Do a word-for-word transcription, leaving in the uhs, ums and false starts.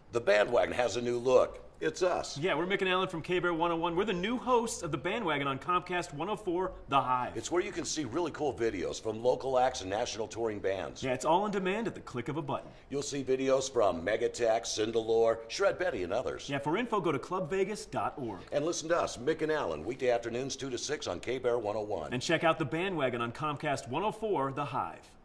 The Band Wagon has a new look. It's us. Yeah, we're Mick and Alan from K-Bear one oh one. We're the new hosts of the Band Wagon on Comcast one oh four, The Hive. It's where you can see really cool videos from local acts and national touring bands. Yeah, it's all on demand at the click of a button. You'll see videos from Megatech, Cindelore, Shred Betty, and others. Yeah, for info, go to club vegas dot org. And listen to us, Mick and Alan, weekday afternoons two to six on K-Bear one oh one. And check out the Band Wagon on Comcast one oh four, The Hive.